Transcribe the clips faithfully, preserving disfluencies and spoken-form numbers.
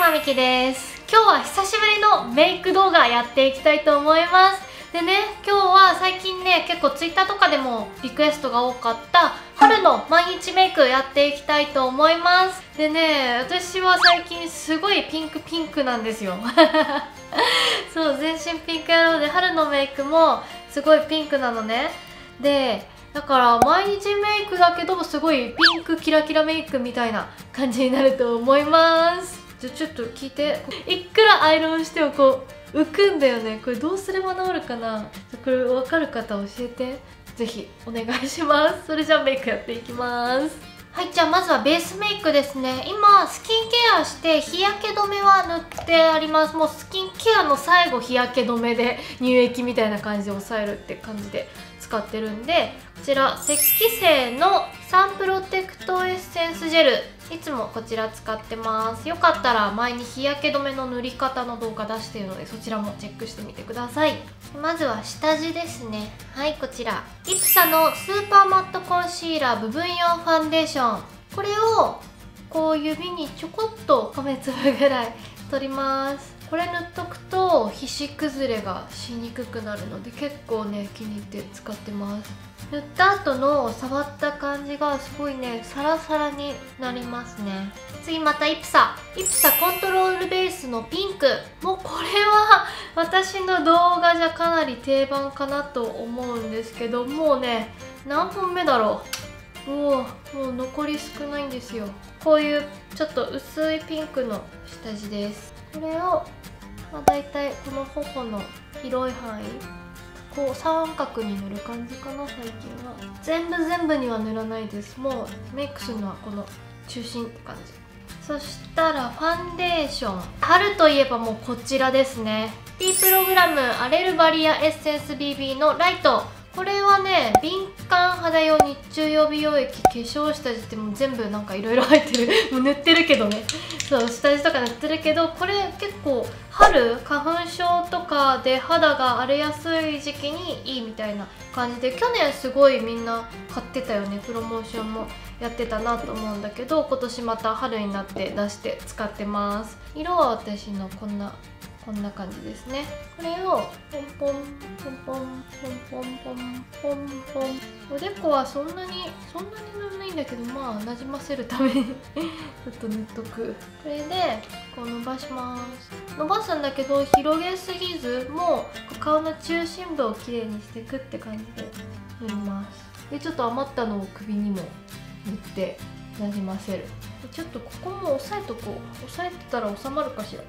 なみきです。今日は久しぶりのメイク動画やっていきたいと思います。でね、今日は最近ね、結構ツイッターとかでもリクエストが多かった春の毎日メイクやっていきたいと思います。でね、私は最近すごいピンクピンクなんですよ。そう、全身ピンク野郎で春のメイクもすごいピンクなのね。でだから毎日メイクだけどすごいピンクキラキラメイクみたいな感じになると思います。じゃあちょっと聞いて、いくらアイロンしてもこう浮くんだよね。これどうすれば治るかな。これ分かる方教えて、ぜひお願いします。それじゃあメイクやっていきます。はい、じゃあまずはベースメイクですね。今スキンケアして日焼け止めは塗ってあります。もうスキンケアの最後日焼け止めで乳液みたいな感じで抑えるって感じで使ってるんで、こちら石器製のサンプロテクトエッセンスジェル、いつもこちら使ってます。よかったら前に日焼け止めの塗り方の動画出しているので、そちらもチェックしてみてください。まずは下地ですね。はい、こちらイプサのスーパーマットコンシーラー部分用ファンデーション、これをこう指にちょこっと米粒ぐらい取ります。これ塗っとくと皮脂崩れがしにくくなるので、結構ね気に入って使ってます。塗った後の触った感じがすごいねサラサラになりますね。次またイプサイプサコントロールベースのピンク、もうこれは私の動画じゃかなり定番かなと思うんですけど、もうね何本目だろう。おお、もう残り少ないんですよ。こういうちょっと薄いピンクの下地です。これを、まあ、だいたいこの頬の広い範囲こう三角に塗る感じかな。最近は全部全部には塗らないです。もうメイクするのはこの中心って感じ。そしたらファンデーション、春といえばもうこちらですね。 T プログラムアレルバリアエッセンス ビービー のライト、これはね敏感肌用日中予備溶液、化粧下地ってもう全部なんかいろいろ入ってるもう塗ってるけどね、そう下地とか塗ってるけど、これ結構春花粉症とかで肌が荒れやすい時期にいいみたいな感じで、去年すごいみんな買ってたよね。プロモーションもやってたなと思うんだけど、今年また春になって出して使ってます。色は私のこんなこんな感じですね。これをポンポンポンポンポンポンポンポンポン、おでこはそんなにそんなに塗らないんだけど、まあなじませるためにちょっと塗っとく。これでこう伸ばします。伸ばすんだけど広げすぎず、もう顔の中心部をきれいにしていくって感じで塗ります。でちょっと余ったのを首にも塗ってなじませる。でちょっとここも押さえとこう。押さえてたら収まるかしら。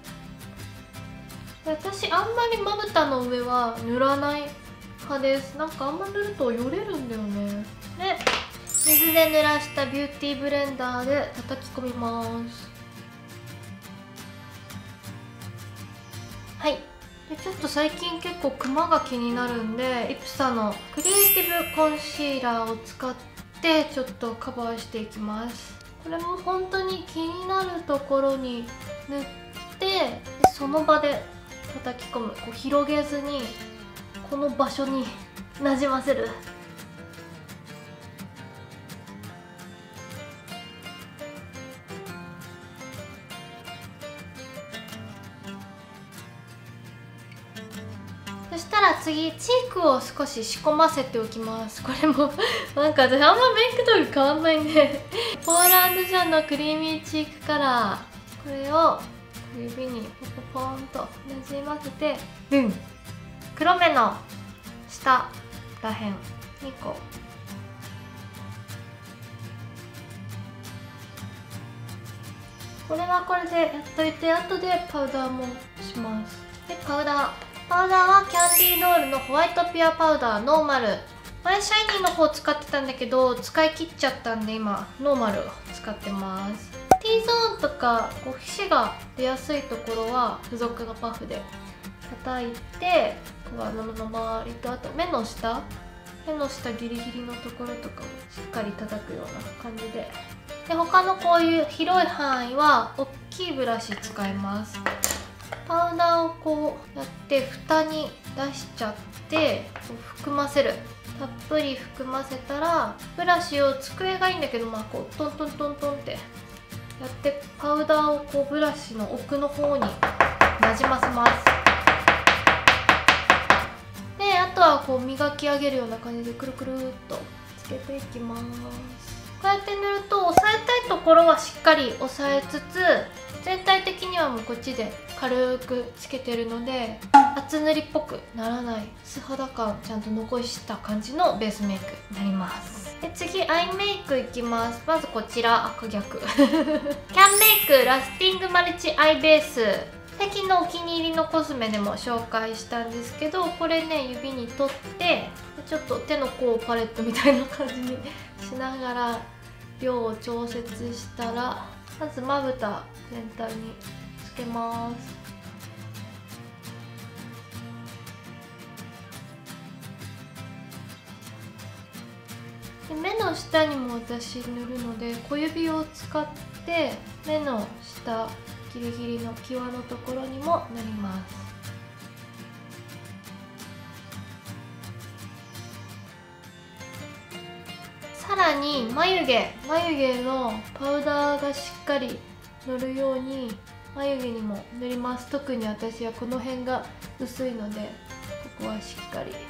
私あんまりまぶたの上は塗らない派です。なんかあんま塗るとよれるんだよね。で水で濡らしたビューティーブレンダーで叩き込みます。はい。でちょっと最近結構クマが気になるんで、イプサのクリエイティブコンシーラーを使ってちょっとカバーしていきます。これも本当に気になるところに塗って、その場で叩き込む。こう広げずにこの場所になじませる。そしたら次チークを少し仕込ませておきます。これもなんか私あんまメイク道具変わんないんでポーランドジャンのクリーミーチークカラー、これを指にポポポーンとなじませて、うん、黒目の下らへんにこう、これはこれでやっといて、後でパウダーもします。でパウダーパウダーはキャンディードールのホワイトピュアパウダーノーマル。前シャイニーの方使ってたんだけど使い切っちゃったんで、今ノーマルを使ってます。T ゾーンとかこう皮脂が出やすいところは付属のパフで叩いて、上顎の周りとあと目の下目の下ギリギリのところとかもしっかり叩くような感じで。で他のこういう広い範囲は大きいブラシ使います。パウダーをこうやって蓋に出しちゃってこう含ませる。たっぷり含ませたらブラシを机がいいんだけど、まあこうトントントントンってやってパウダーをこうブラシの奥の方になじませます。であとはこう磨き上げるような感じでくるくるっとつけていきます。こうやって塗ると押さえたいところはしっかり押さえつつ、全体的にはもうこっちで軽くつけてるので厚塗りっぽくならない、素肌感ちゃんと残した感じのベースメイクになります。で次アイメイクいきます。まずこちら赤逆キャンメイクラスティングマルチアイベース、最近のお気に入りのコスメでも紹介したんですけど、これね指に取ってちょっと手の甲パレットみたいな感じにしながら量を調節したら、まずまぶた全体につけます。で目の下にも私塗るので小指を使って目の下ギリギリの際のところにも塗ります。さらに眉毛眉毛のパウダーがしっかり塗るように眉毛にも塗ります。特に私はこの辺が薄いのでここはしっかり。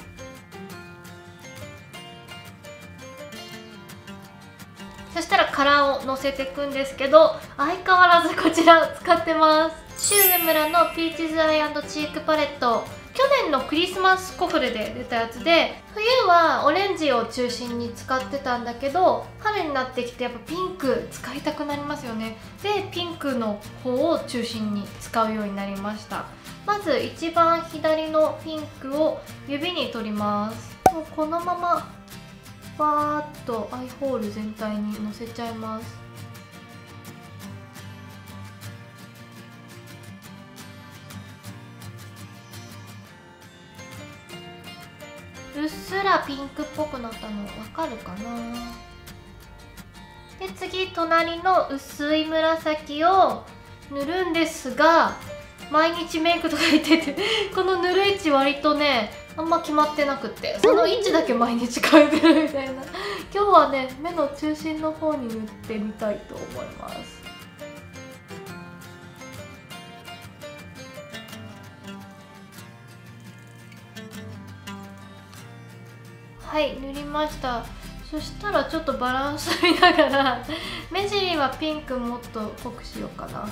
そしたらカラーをのせていくんですけど、相変わらずこちら使ってます。シューゲムラのピーチズアイ&チークパレット、去年のクリスマスコフレで出たやつで、冬はオレンジを中心に使ってたんだけど、春になってきてやっぱピンク使いたくなりますよね。でピンクの方を中心に使うようになりました。まず一番左のピンクを指に取ります。もうこのままバーッとアイホール全体にのせちゃいます。うっすらピンクっぽくなったの分かるかな。で次隣の薄い紫を塗るんですが、毎日メイクとか言っててこの塗る位置割とねあんま決まってなくって、その位置だけ毎日変えてるみたいな。今日はね目の中心の方に塗ってみたいと思います。はい塗りました。そしたらちょっとバランス見ながら目尻はピンクもっと濃くしようかな。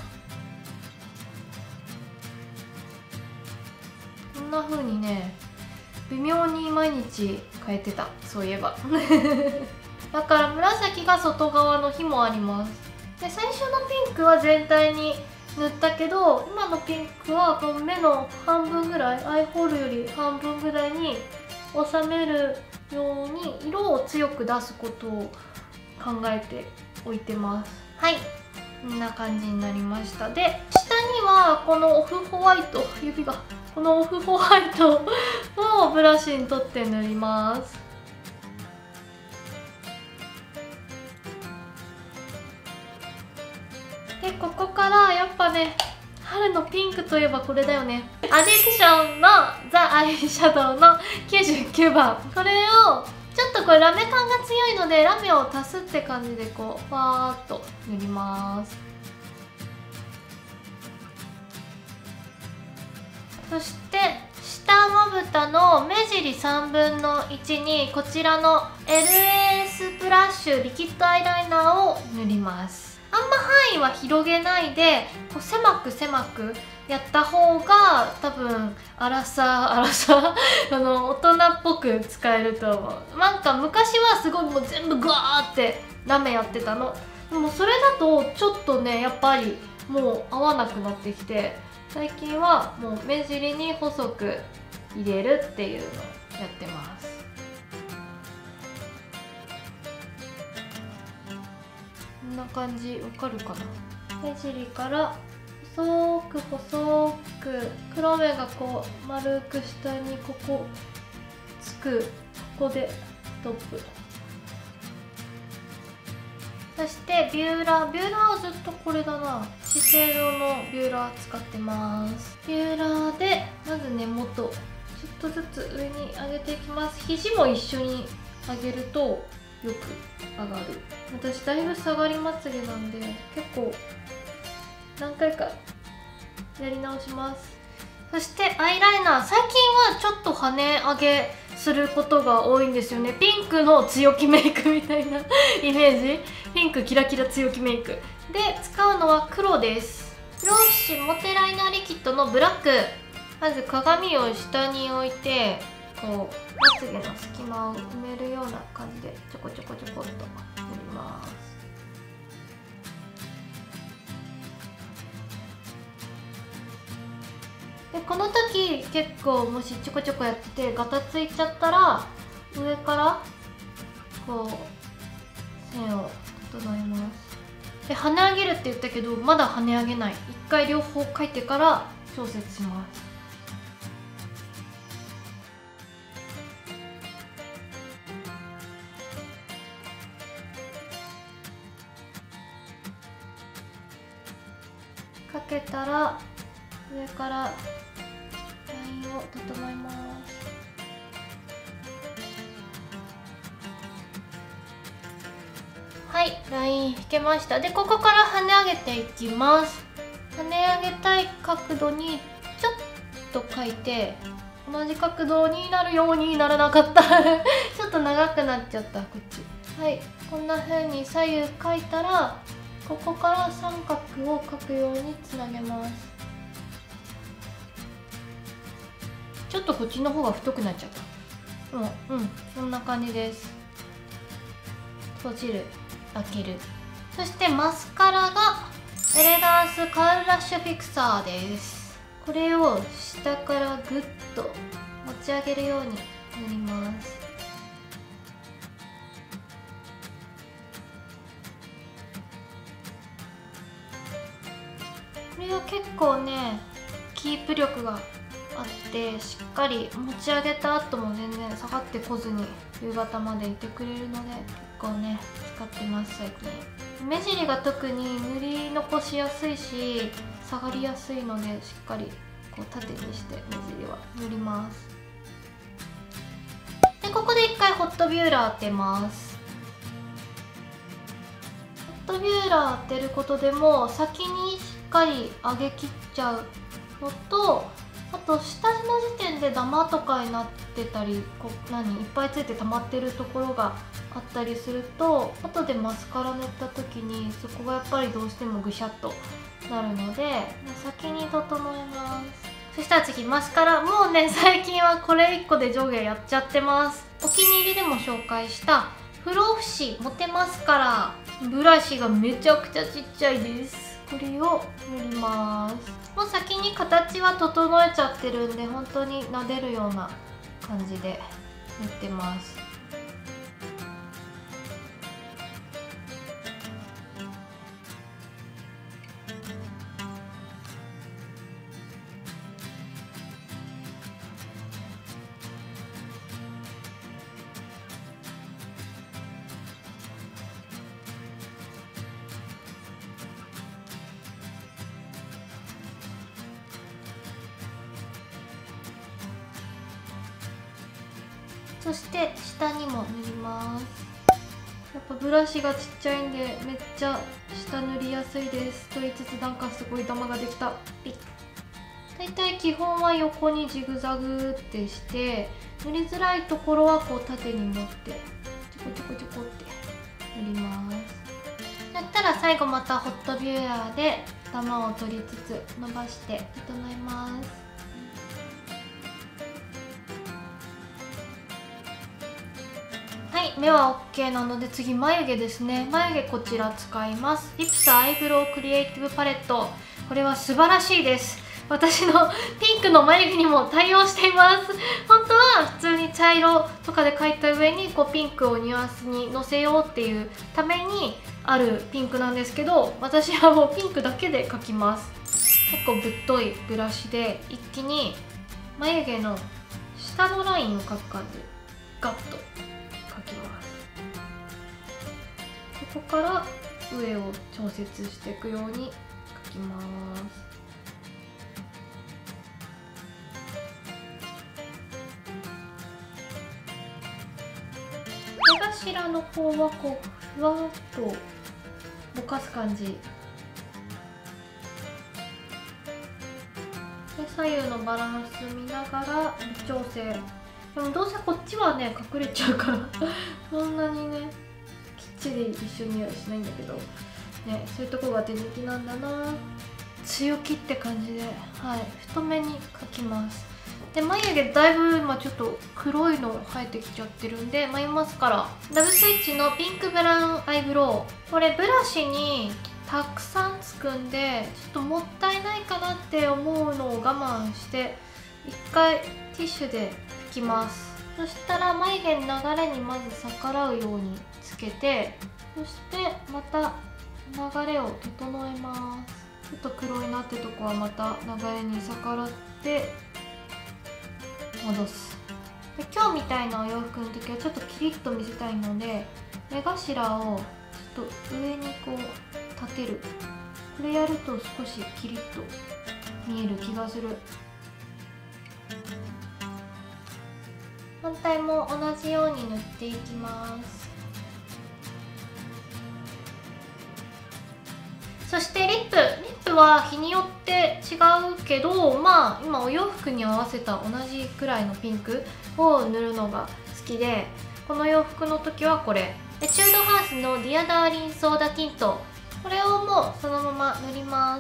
こんな風にね微妙に毎日変えてた、そういえばだから紫が外側の日もあります。で最初のピンクは全体に塗ったけど、今のピンクはこの目の半分ぐらい、アイホールより半分ぐらいに収めるように色を強く出すことを考えておいてます。はいこんな感じになりました。で下にはこのオフホワイト、指がこのオフホワイトをブラシに取って塗ります。でここからやっぱね春のピンクといえばこれだよね。アディクションのザ・アイシャドウのきゅうじゅうきゅうばん、これをちょっとこれラメ感が強いのでラメを足すって感じでこうパーッと塗ります。そして下まぶたの目尻さんぶんのいちにこちらの エルエー スプラッシュリキッドアイライナーを塗ります。あんま範囲は広げないでこう狭く狭くやった方が多分アラサーアラサーあの大人っぽく使えると思う。なんか昔はすごいもう全部ガーってラメやってたの。でもそれだとちょっとねやっぱりもう合わなくなってきて、最近はもう目尻に細く入れるっていうのをやってます。こんな感じわかるかな。目尻から細く細く黒目がこう丸く下にここつく、ここでストップ。そしてビューラービューラーはずっとこれだな、資生堂のビューラー使ってます。ビューラーでまず根元ちょっとずつ上に上げていきます。肘も一緒に上げるとよく上がる。私だいぶ下がりまつげなんで結構何回かやり直します。そしてアイライナー、最近はちょっと跳ね上げすることが多いんですよね。ピンクの強気メイクみたいなイメージ。ピンクキラキラ強気メイクで使うのは黒です。ローシモテライナーリキッドのブラック。まず鏡を下に置いてこうまつげの隙間を埋めるような感じでちょこちょこちょこっと塗ります。でこの時結構もしちょこちょこやっててガタついちゃったら上からこう線を整えます。で跳ね上げるって言ったけどまだ跳ね上げない。一回両方描いてから調節します。かけたら上からラインを整えます。はい、ライン引けました。でここから跳ね上げていきます。跳ね上げたい角度にちょっと描いて同じ角度になるようにならなかったちょっと長くなっちゃった。こっち。はい、こんな風に左右描いたらここから三角を描くようにつなげます。ちょっとこっちの方が太くなっちゃった。もううんそんな感じです。閉じる、開ける。そしてマスカラがエレガンスカールラッシュフィクサーです。これを下からグッと持ち上げるように塗ります。これは結構ねキープ力があってしっかり持ち上げた後も全然下がってこずに夕方までいてくれるので結構ね使ってます最近。目尻が特に塗り残しやすいし下がりやすいのでしっかりこう縦にして目尻は塗ります。でここで一回ホットビューラー当てます。ホットビューラー当てることでも先にしっかり上げきっちゃうのと、あと下地の時点でダマとかになってたりこう何いっぱいついて溜まってるところがあったりすると後でマスカラ塗った時にそこがやっぱりどうしてもぐしゃっとなるので先に整えます。そしたら次マスカラ。もうね最近はこれいっこで上下やっちゃってます。お気に入りでも紹介した不老不死モテマスカラ。ブラシがめちゃくちゃちっちゃいです。これを塗ります。もう先に形は整えちゃってるんで本当に撫でるような感じで塗ってます。そして下にも塗ります。やっぱブラシがちっちゃいんでめっちゃ下塗りやすいです。と言いつつなんかすごいダマができた。ピッ。大体基本は横にジグザグってして塗りづらいところはこう縦に持ってちょこちょこちょこって塗ります。やったら最後またホットビューラーでダマを取りつつ伸ばして整えます。目は OK なので次眉毛ですね。眉毛こちら使います。リプサアイブロウクリエイティブパレット。これは素晴らしいです。私のピンクの眉毛にも対応しています。本当は普通に茶色とかで描いた上にこうピンクをニュアンスにのせようっていうためにあるピンクなんですけど、私はもうピンクだけで描きます。結構ぶっといブラシで一気に眉毛の下のラインを描く感じガッと描きます。ここから上を調節していくように描きます。手頭の方はこうふわっとぼかす感じで、左右のバランス見ながら微調整。でもどうせこっちはね隠れちゃうからそんなにねきっちり一緒にはしないんだけどね、そういうとこが手抜きなんだな。強気って感じで、はい、太めに描きます。で眉毛だいぶ今ちょっと黒いの生えてきちゃってるんで眉マスカラダブスイッチのピンクブラウンアイブロウ、これブラシにたくさんつくんでちょっともったいないかなって思うのを我慢して一回ティッシュで拭きます。そしたら眉毛の流れにまず逆らうようにつけて、そしてまた流れを整えます。ちょっと黒いなってとこはまた流れに逆らって戻す。で今日みたいなお洋服の時はちょっとキリッと見せたいので目頭をちょっと上にこう立てる。これやると少しキリッと見える気がする。反対も同じように塗っていきます。そしてリップリップは日によって違うけど、まあ今お洋服に合わせた同じくらいのピンクを塗るのが好きで、この洋服の時はこれエチュードハウスのディアダーリンソーダティント、これをもうそのまま塗ります。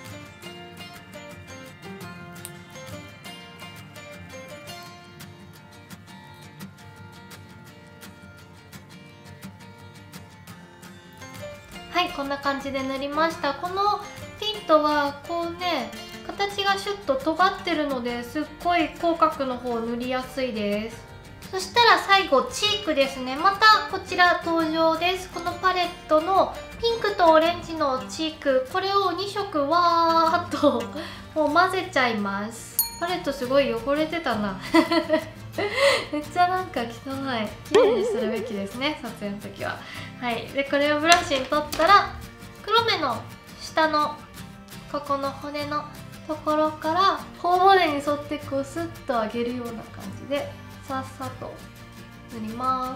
はい、こんな感じで塗りました。このティントはこうね形がシュッと尖ってるのですっごい口角の方塗りやすいです。そしたら最後チークですね。またこちら登場です。このパレットのピンクとオレンジのチーク、これをにしょくわーっともう混ぜちゃいます。パレットすごい汚れてたなめっちゃなんか汚い。きれいにするべきですね、撮影の時は。はい、でこれをブラシに取ったら黒目の下のここの骨のところから頬骨に沿ってこうスッと上げるような感じでさっさと塗ります。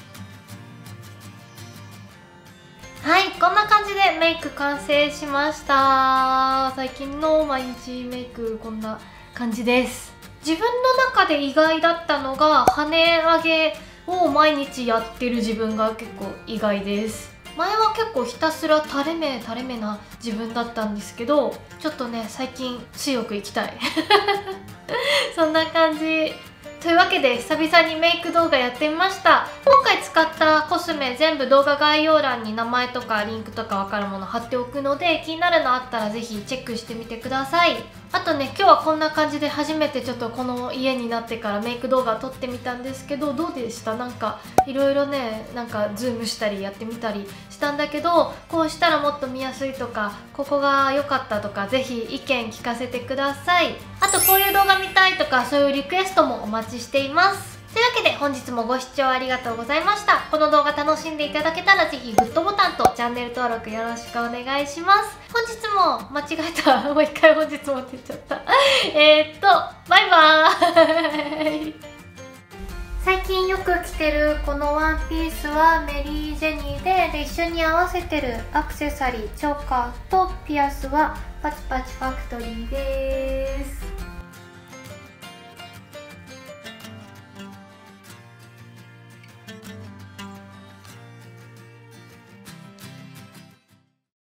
はい、こんな感じでメイク完成しました。最近の毎日メイクこんな感じです。自分の中で意外だったのが跳ね上げを毎日やってる自分が結構意外です。前は結構ひたすら垂れ目垂れ目な自分だったんですけど、ちょっとね最近強くいきたいそんな感じというわけで久々にメイク動画やってみました。今回使ったコスメ全部動画概要欄に名前とかリンクとかわかるもの貼っておくので、気になるのあったらぜひチェックしてみてください。あとね、今日はこんな感じで初めてちょっとこの家になってからメイク動画撮ってみたんですけど、どうでした？なんかいろいろね、なんかズームしたりやってみたりしたんだけど、こうしたらもっと見やすいとか、ここが良かったとか、ぜひ意見聞かせてください。あとこういう動画見たいとか、そういうリクエストもお待ちしています。というわけで本日もご視聴ありがとうございました。この動画楽しんでいただけたらぜひグッドボタンとチャンネル登録よろしくお願いします。本日も間違えたもう一回本日もって言っちゃったえーっとバイバーイ最近よく着てるこのワンピースはメリー・ジェニーで、で一緒に合わせてるアクセサリーチョーカーとピアスはパチパチファクトリーです。